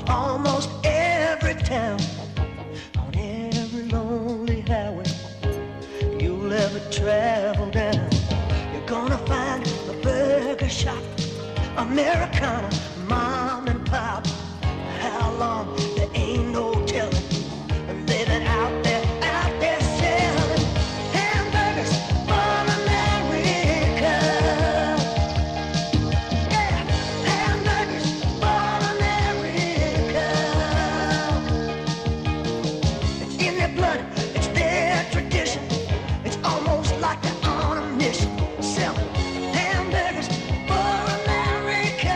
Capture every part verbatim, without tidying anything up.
almost every town, on every lonely highway you'll ever travel down. You're gonna find a burger shop, Americana, mom and pop. How long? There ain't no telling. Living out there, out there selling hamburgers for America. Yeah, hamburgers for America. It's in their blood, it's their tradition. It's almost like they're on a mission, selling hamburgers for America.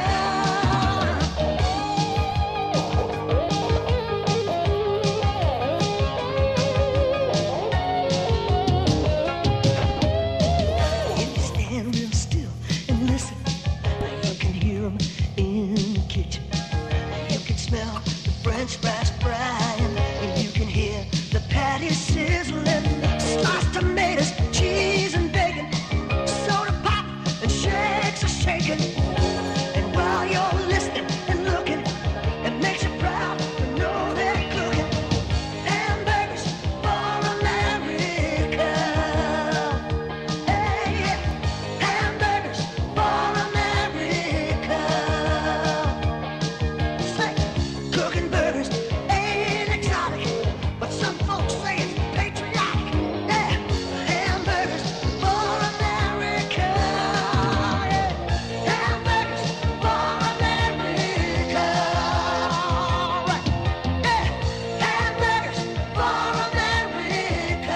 If you stand real still and listen, you can hear them in the kitchen. You can smell the French fries frying, and you can hear the patties sizzling. Sliced tomatoes, cheese and bacon, soda pop and shakes are shaking. And while you're listening and looking, it makes you proud to know they're cooking hamburgers for America. Hey, yeah, hamburgers for America. Say, cooking burgers ain't exotic, but some folks say it's patriotic. Yeah, hamburgers for America. Yeah, hamburgers for America. Right. Yeah, hamburgers for America.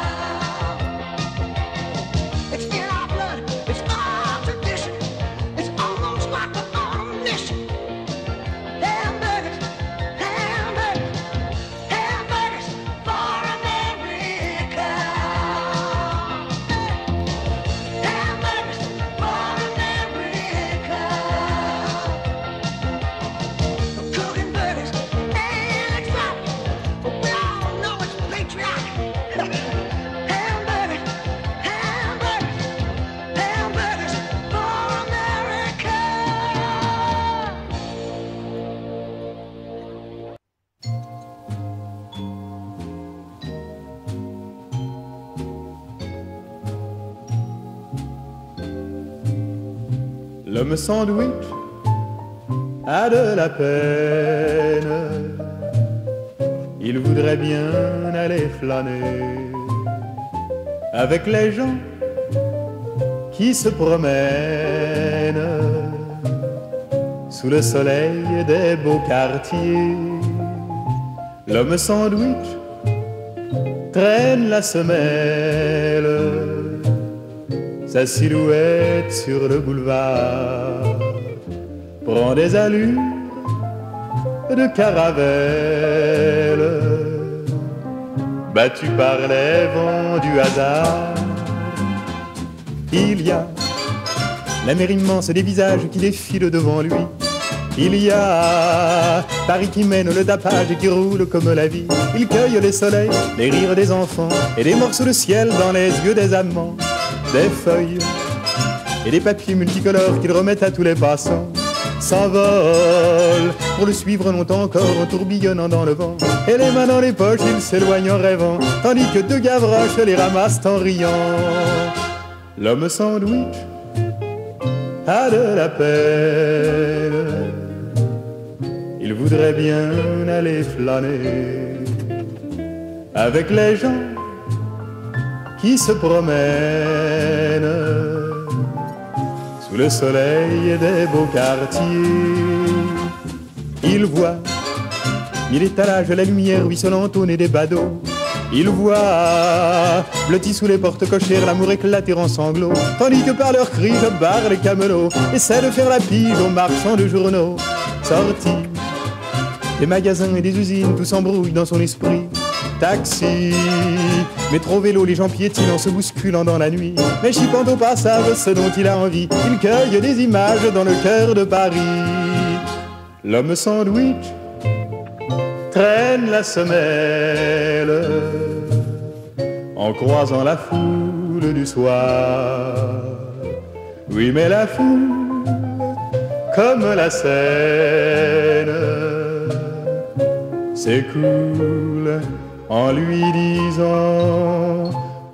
It's in our blood, it's our tradition. It's almost like we're on a mission. Hamburgers, hamburgers, hamburgers for America. Hamburgers for America. Cooking burgers ain't exotic, but we all know it's patriotic. Hamburgers, hamburgers, hamburgers for America. L'homme sandwich a de la peine. Il voudrait bien aller flâner avec les gens qui se promènent sous le soleil des beaux quartiers. L'homme sandwich traîne la semelle, sa silhouette sur le boulevard prend des allures de caravelle, battu par les vents du hasard. Il y a la mer immense des visages qui défilent devant lui. Il y a Paris qui mène le tapage et qui roule comme la vie. Il cueille les soleils, les rires des enfants et des morceaux de ciel dans les yeux des amants. Des feuilles et des papiers multicolores qu'il remet à tous les passants. S'envole pour le suivre longtemps encore en tourbillonnant dans le vent. Et les mains dans les poches, il s'éloigne en rêvant, tandis que deux gavroches les ramassent en riant. L'homme sandwich a de la peine. Il voudrait bien aller flâner avec les gens qui se promènent sous le soleil des beaux quartiers. Il voit mille étalages, la lumière ruisselante au nez des badauds. Il voit blotti sous les portes cochères, l'amour éclater en sanglots, tandis que par leurs cris je barre les camelots, essaie de faire la pige aux marchands de journaux. Sortis des magasins et des usines, tout s'embrouille dans son esprit. Taxi, métro, vélo, les gens piétinent en se bousculant dans la nuit, mais chipant au passage ce dont il a envie. Il cueille des images dans le cœur de Paris. L'homme sandwich traîne la semelle en croisant la foule du soir. Oui, mais la foule, comme la Seine, s'écoule en lui disant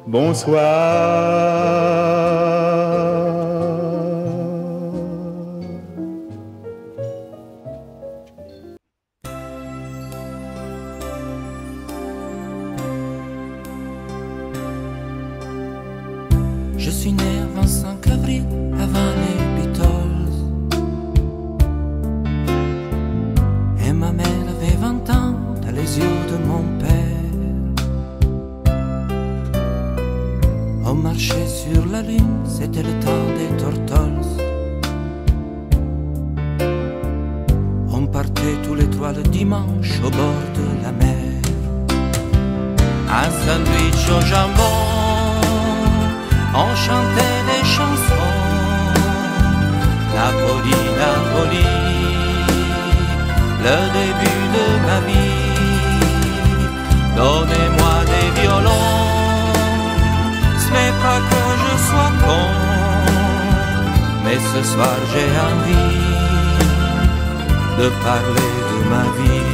bonsoir. Je suis né le vingt-cinq avril avant les Beatles. Et ma mère avait vingt ans dans les yeux de mon père. On marchait sur la lune, c'était le temps des Turtles. On partait tous les trois le dimanche au bord de la mer. Un sandwich au jambon, on chantait des chansons. Napoli, Napoli, le début de ma vie. Donnez-moi des violons. Ce n'est pas que je sois con, mais ce soir j'ai envie de parler de ma vie.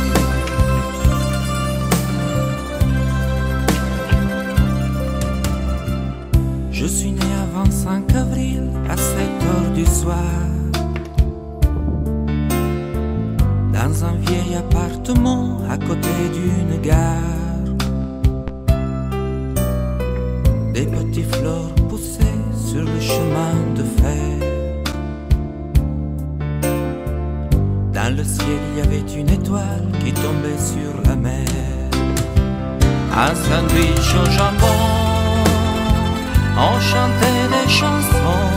Je suis né à vingt-cinq avril à sept heures du soir, dans un vieil appartement à côté d'une gare. Des petites fleurs poussaient sur le chemin de fer. Dans le ciel il y avait une étoile qui tombait sur la mer. Un sandwich au jambon, on chantait des chansons.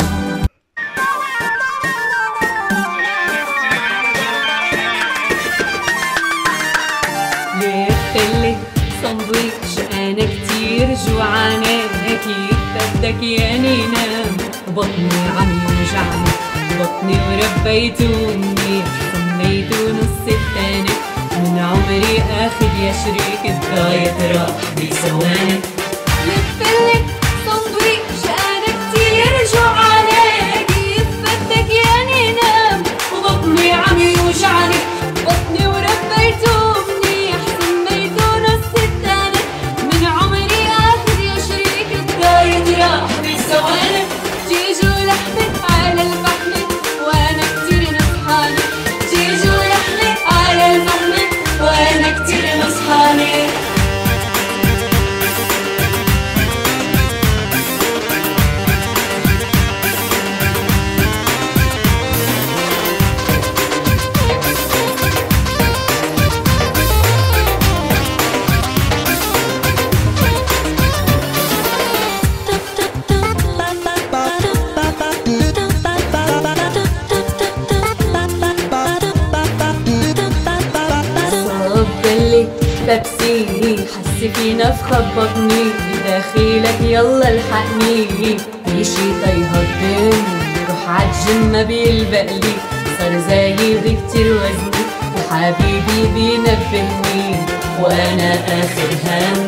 لي ساندويتش انا كتير جوعانه، كيف بدك ياني نام؟ بطني عم يوجعني، بطني وربيته منيح، سميته نص التاني من عمري اخد يا شريك الدايت راح بثواني. لفلي ساندويتش انا كتير جوعانه، كيف بدك ياني نام؟ وبطني عم يوجعني، بطني وربيته منيح، سميته نص التاني من عمري اخد يا شريك الدايت راح بثواني. جيجو لحمة على الفحم وانا كتير نصحاني، جيجو لحمة على الفحم وانا كتير نصحاني. بيبسي حسي في نفخة ببطني، بداخلك يلا الحقني، في شي طايها الدم روح عالجيم ما بيلبقلي، صار زايد كتير وزني وحبيبي بينبهني، وانا اخر هم